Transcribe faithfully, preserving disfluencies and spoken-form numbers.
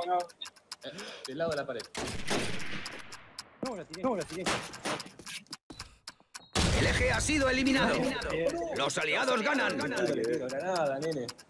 Eh, del lado de la pared. No, la tiré. No, la tiré. El eje ha sido eliminado. Los aliados ganan. Granada, nene.